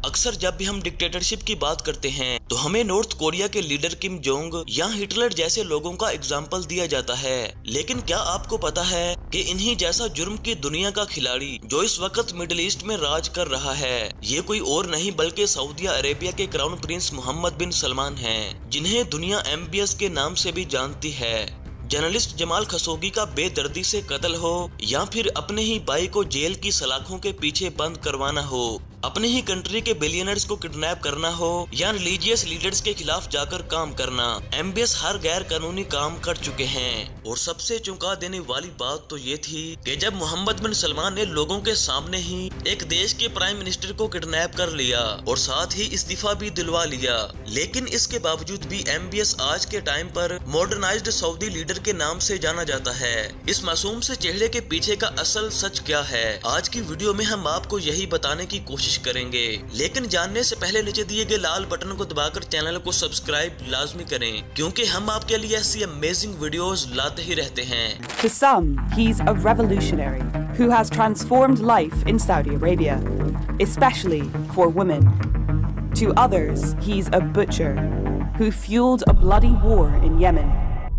अक्सर जब भी हम डिक्टेटरशिप की बात करते हैं तो हमें नॉर्थ कोरिया के लीडर किम जोंग या हिटलर जैसे लोगों का एग्जाम्पल दिया जाता है। लेकिन क्या आपको पता है कि इन्हीं जैसा जुर्म की दुनिया का खिलाड़ी जो इस वक्त मिडिल ईस्ट में राज कर रहा है, ये कोई और नहीं बल्कि सऊदी अरेबिया के crown prince Mohammed bin Salman हैं, जिन्हें दुनिया MBS के नाम से भी जानती है। जर्नलिस्ट जमाल खशोगी का बेदर्दी से कत्ल हो या फिर अपने ही भाई को जेल की सलाखों के पीछे बंद करवाना हो, अपने ही कंट्री के बिलियनर्स को किडनैप करना हो या रिलीजियस लीडर्स के खिलाफ जाकर काम करना, MBS हर गैर कानूनी काम कर चुके हैं। और सबसे चौंका देने वाली बात तो ये थी कि जब मोहम्मद बिन सलमान ने लोगों के सामने ही एक देश के प्राइम मिनिस्टर को किडनैप कर लिया और साथ ही इस्तीफा भी दिलवा लिया, लेकिन इसके बावजूद भी MBS आज के टाइम पर मॉडर्नाइज्ड सऊदी लीडर के नाम से जाना जाता है। इस मासूम से चेहरे के पीछे का असल सच क्या है, आज की वीडियो में हम आपको यही बताने की कोशिश करेंगे। लेकिन जानने से पहले नीचे दिए गए लाल बटन को दबाकर चैनल को सब्सक्राइब लाजमी करें, क्योंकि हम आपके लिए ऐसी अमेजिंग वीडियोस लाते ही रहते हैं। To some, he's a revolutionary who has transformed life in Saudi Arabia, especially for women. To others, he's a butcher who fueled a bloody war in Yemen.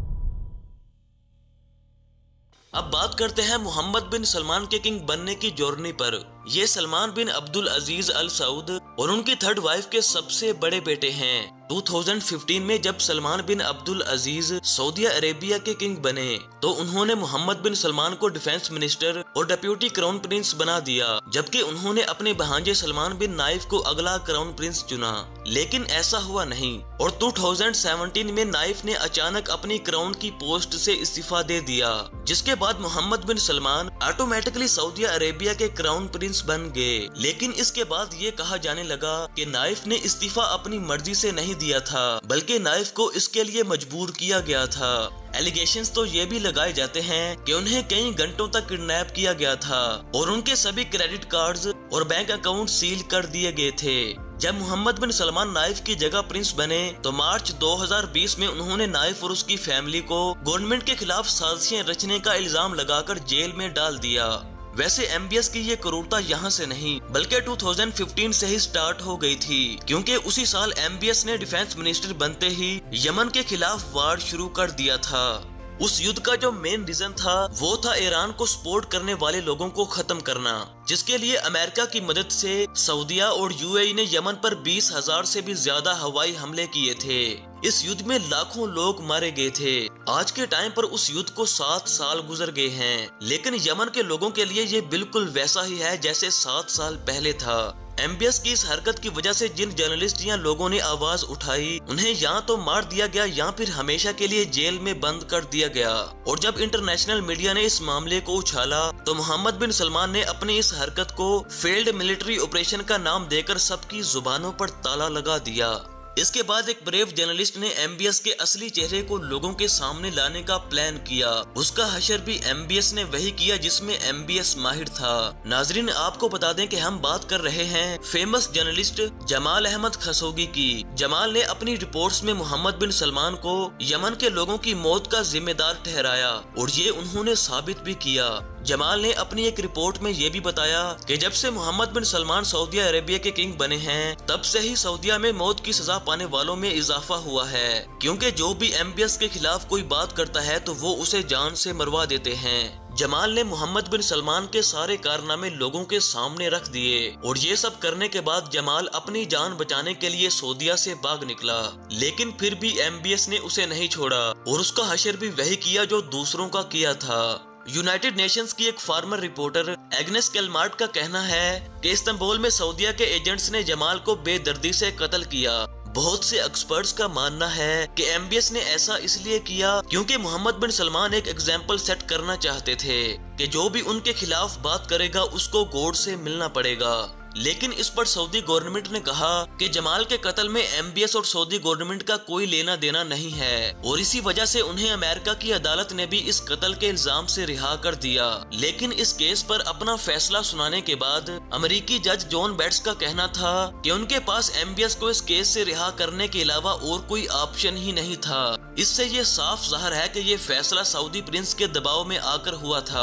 अब बात करते हैं मोहम्मद बिन सलमान के किंग बनने की journey पर। ये सलमान बिन अब्दुल अजीज अल Saud और उनकी थर्ड वाइफ के सबसे बड़े बेटे हैं। 2015 में जब Salman bin Abdul Aziz Saudi Arabia के किंग बने तो उन्होंने मोहम्मद बिन सलमान को डिफेंस मिनिस्टर और डिप्टी क्राउन प्रिंस बना दिया, जबकि उन्होंने अपने भांजे सलमान बिन नाइफ को अगला क्राउन प्रिंस चुना। लेकिन ऐसा हुआ नहीं और 2017 में नाइफ ने अचानक अपनी क्राउन की पोस्ट से इस्तीफा दे दिया, जिसके बाद Mohammed bin Salman automatically Saudi Arabia के क्राउन प्रिंस बन गए। लेकिन इसके बाद ये कहा जाने लगा कि नाइफ ने इस्तीफा अपनी मर्जी से नहीं दिया था, बल्कि नाइफ को इसके लिए मजबूर किया गया था। एलिगेशंस तो ये भी लगाए जाते हैं कि उन्हें कई घंटों तक किडनैप किया गया था और उनके सभी क्रेडिट कार्ड्स और बैंक अकाउंट सील कर दिए गए थे। जब मोहम्मद बिन सलमान नाइफ की जगह प्रिंस बने तो मार्च 2020 में उन्होंने नाइफ और उसकी फैमिली को गवर्नमेंट के खिलाफ साजिशें रचने का इल्जाम लगाकर जेल में डाल दिया। वैसे MBS की ये क्रूरता यहाँ से नहीं बल्कि 2015 से ही स्टार्ट हो गई थी, क्योंकि उसी साल MBS ने डिफेंस मिनिस्टर बनते ही यमन के खिलाफ वार शुरू कर दिया था। उस युद्ध का जो मेन रीजन था वो था ईरान को सपोर्ट करने वाले लोगों को खत्म करना, जिसके लिए अमेरिका की मदद से सऊदिया और UAE ने यमन पर 20,000 से भी ज्यादा हवाई हमले किए थे। इस युद्ध में लाखों लोग मारे गए थे। आज के टाइम पर उस युद्ध को 7 साल गुजर गए हैं, लेकिन यमन के लोगों के लिए ये बिल्कुल वैसा ही है जैसे 7 साल पहले था। MBS की इस हरकत की वजह से जिन जर्नलिस्ट या लोगों ने आवाज उठाई उन्हें या तो मार दिया गया या फिर हमेशा के लिए जेल में बंद कर दिया गया। और जब इंटरनेशनल मीडिया ने इस मामले को उछाला तो मोहम्मद बिन सलमान ने अपनी इस हरकत को फेल्ड मिलिट्री ऑपरेशन का नाम देकर सबकी जुबानों पर ताला लगा दिया। इसके बाद एक ब्रेव जर्नलिस्ट ने MBS के असली चेहरे को लोगों के सामने लाने का प्लान किया। उसका हशर भी MBS ने वही किया जिसमें MBS माहिर था। नाजरीन, आपको बता दें कि हम बात कर रहे हैं famous journalist Jamal Ahmad Khashoggi की। जमाल ने अपनी रिपोर्ट्स में मोहम्मद बिन सलमान को यमन के लोगों की मौत का जिम्मेदार ठहराया और ये उन्होंने साबित भी किया। जमाल ने अपनी एक रिपोर्ट में ये भी बताया कि जब से Mohammed bin Salman Saudi Arabia के किंग बने हैं तब से ही सऊदिया में मौत की सजा पाने वालों में इजाफा हुआ है, क्योंकि जो भी MBS के खिलाफ कोई बात करता है तो वो उसे जान से मरवा देते हैं। जमाल ने मोहम्मद बिन सलमान के सारे कारनामे लोगों के सामने रख दिए और ये सब करने के बाद जमाल अपनी जान बचाने के लिए सऊदिया से भाग निकला, लेकिन फिर भी MBS ने उसे नहीं छोड़ा और उसका हशर भी वही किया जो दूसरों का किया था। यूनाइटेड नेशंस की एक फार्मर रिपोर्टर एग्नेस केलमार्ट का कहना है कि इस्तांबुल में सऊदिया के एजेंट्स ने जमाल को बेदर्दी से कत्ल किया। बहुत से एक्सपर्ट्स का मानना है कि MBS ने ऐसा इसलिए किया क्योंकि मोहम्मद बिन सलमान एक एग्जाम्पल सेट करना चाहते थे कि जो भी उनके खिलाफ बात करेगा उसको गॉड से मिलना पड़ेगा। लेकिन इस पर सऊदी गवर्नमेंट ने कहा कि जमाल के कत्ल में MBS और सऊदी गवर्नमेंट का कोई लेना देना नहीं है और इसी वजह से उन्हें अमेरिका की अदालत ने भी इस कत्ल के इल्जाम से रिहा कर दिया। लेकिन इस केस पर अपना फैसला सुनाने के बाद अमेरिकी जज जॉन बेट्स का कहना था कि उनके पास MBS को इस केस से रिहा करने के अलावा और कोई ऑप्शन ही नहीं था। इससे ये साफ जाहिर है कि ये फैसला सऊदी प्रिंस के दबाव में आकर हुआ था।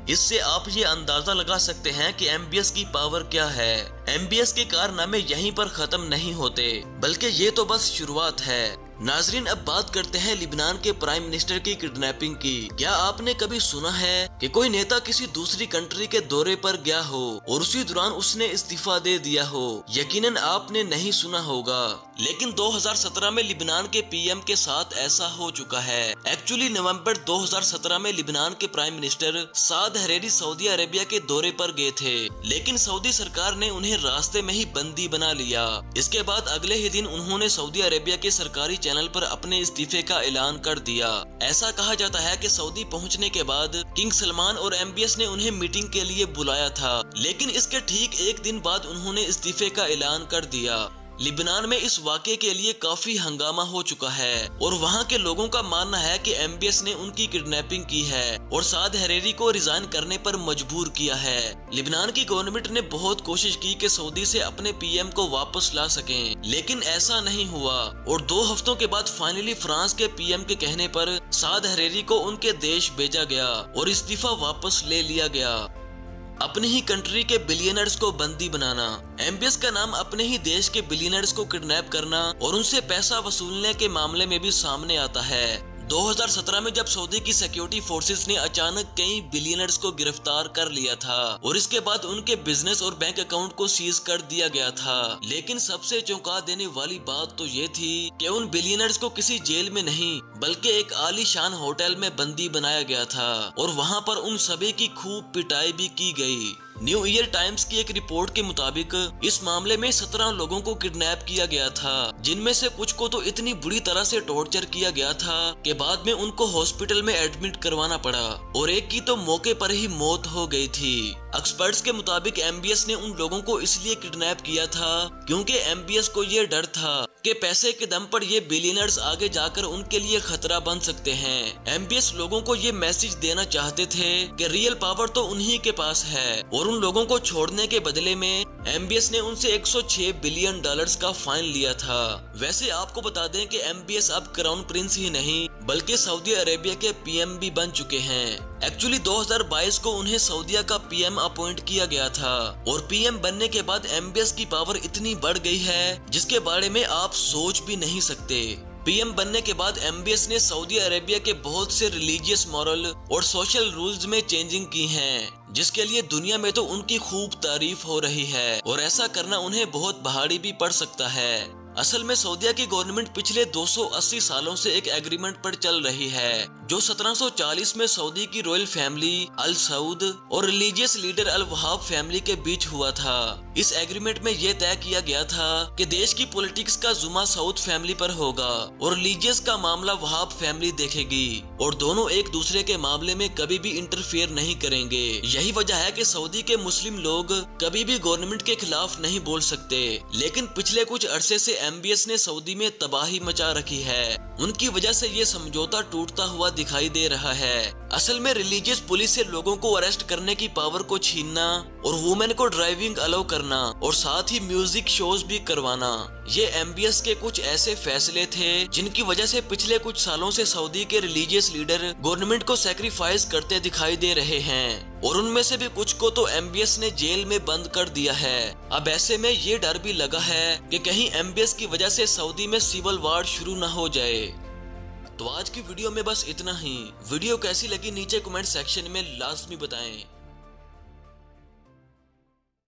इससे आप ये अंदाजा लगा सकते हैं कि MBS की पावर क्या है। MBS के कारनामे यहीं पर खत्म नहीं होते, बल्कि ये तो बस शुरुआत है। नाजरीन, अब बात करते हैं लिबनान के प्राइम मिनिस्टर की किडनैपिंग की। क्या आपने कभी सुना है कि कोई नेता किसी दूसरी कंट्री के दौरे पर गया हो और उसी दौरान उसने इस्तीफा दे दिया हो? यकीनन आपने नहीं सुना होगा, लेकिन 2017 में लिबनान के PM के साथ ऐसा हो चुका है। एक्चुअली नवंबर 2017 में लिबनान के prime minister Saad Hariri Saudi Arabia के दौरे पर गए थे, लेकिन सऊदी सरकार ने उन्हें रास्ते में ही बंदी बना लिया। इसके बाद अगले ही दिन उन्होंने सऊदी अरेबिया के सरकारी चैनल पर अपने इस्तीफे का ऐलान कर दिया। ऐसा कहा जाता है कि सऊदी पहुंचने के बाद किंग सलमान और MBS ने उन्हें मीटिंग के लिए बुलाया था, लेकिन इसके ठीक एक दिन बाद उन्होंने इस्तीफे का ऐलान कर दिया। लिबनान में इस वाक़े के लिए काफी हंगामा हो चुका है और वहां के लोगों का मानना है कि MBS ने उनकी किडनैपिंग की है और साद हरेरी को रिजाइन करने पर मजबूर किया है। लिबनान की गवर्नमेंट ने बहुत कोशिश की कि सऊदी से अपने PM को वापस ला सकें, लेकिन ऐसा नहीं हुआ और 2 हफ्तों के बाद फाइनली फ्रांस के PM के कहने पर साद हरेरी को उनके देश भेजा गया और इस्तीफा वापस ले लिया गया। अपनी ही कंट्री के बिलियनर्स को बंदी बनाना। MBS का नाम अपने ही देश के बिलियनर्स को किडनैप करना और उनसे पैसा वसूलने के मामले में भी सामने आता है। 2017 में जब सऊदी की सिक्योरिटी फोर्सेस ने अचानक कई बिलियनर्स को गिरफ्तार कर लिया था और इसके बाद उनके बिजनेस और बैंक अकाउंट को सीज कर दिया गया था, लेकिन सबसे चौंका देने वाली बात तो ये थी कि उन बिलियनर्स को किसी जेल में नहीं बल्कि एक आलीशान होटल में बंदी बनाया गया था और वहां पर उन सभी की खूब पिटाई भी की गई। न्यू ईयर टाइम्स की एक रिपोर्ट के मुताबिक इस मामले में 17 लोगों को किडनैप किया गया था, जिनमें से कुछ को तो इतनी बुरी तरह से टॉर्चर किया गया था कि बाद में उनको हॉस्पिटल में एडमिट करवाना पड़ा और एक की तो मौके पर ही मौत हो गई थी। एक्सपर्ट्स के मुताबिक MBS ने उन लोगों को इसलिए किडनैप किया था क्योंकि MBS को ये डर था कि पैसे के दम पर ये बिलियनर्स आगे जाकर उनके लिए खतरा बन सकते हैं। MBS लोगों को ये मैसेज देना चाहते थे कि रियल पावर तो उन्हीं के पास है और उन लोगों को छोड़ने के बदले में MBS ने उनसे 106 बिलियन डॉलर्स का फाइन लिया था। वैसे आपको बता दें कि MBS अब क्राउन प्रिंस ही नहीं बल्कि सऊदी अरेबिया के PM भी बन चुके हैं। एक्चुअली 2022 को उन्हें सऊदीया का PM अपॉइंट किया गया था और PM बनने के बाद MBS की पावर इतनी बढ़ गई है जिसके बारे में आप सोच भी नहीं सकते। PM बनने के बाद MBS ने सऊदी अरेबिया के बहुत से रिलीजियस मॉरल और सोशल रूल्स में चेंजिंग की हैं, जिसके लिए दुनिया में तो उनकी खूब तारीफ हो रही है और ऐसा करना उन्हें बहुत भारी भी पड़ सकता है। असल में सऊदीया की गवर्नमेंट पिछले 280 सालों से एक एग्रीमेंट पर चल रही है जो 1740 में सऊदी की रॉयल फैमिली अल सऊद और religious leader al Wahhab family के बीच हुआ था। इस एग्रीमेंट में यह तय किया गया था कि देश की पॉलिटिक्स का जुम्मा सऊद फैमिली पर होगा और रिलीजियस का मामला वहाब फैमिली देखेगी और दोनों एक दूसरे के मामले में कभी भी इंटरफेयर नहीं करेंगे। यही वजह है कि सऊदी के मुस्लिम लोग कभी भी गवर्नमेंट के खिलाफ नहीं बोल सकते, लेकिन पिछले कुछ अरसे से MBS ने सऊदी में तबाही मचा रखी है। उनकी वजह से ये समझौता टूटता हुआ दिखाई दे रहा है। असल में रिलीजियस पुलिस से लोगों को अरेस्ट करने की पावर को छीनना और वुमेन को ड्राइविंग अलाउ करना और साथ ही म्यूजिक शोज भी करवाना, ये MBS के कुछ ऐसे फैसले थे जिनकी वजह से पिछले कुछ सालों से सऊदी के रिलीजियस लीडर गवर्नमेंट को सैक्रिफाइस करते दिखाई दे रहे हैं और उनमें से भी कुछ को तो MBS ने जेल में बंद कर दिया है। अब ऐसे में ये डर भी लगा है कि कहीं MBS की वजह से सऊदी में सिविल वॉर शुरू न हो जाए। तो आज की वीडियो में बस इतना ही। वीडियो कैसी लगी नीचे कमेंट सेक्शन में लाजमी बताएं।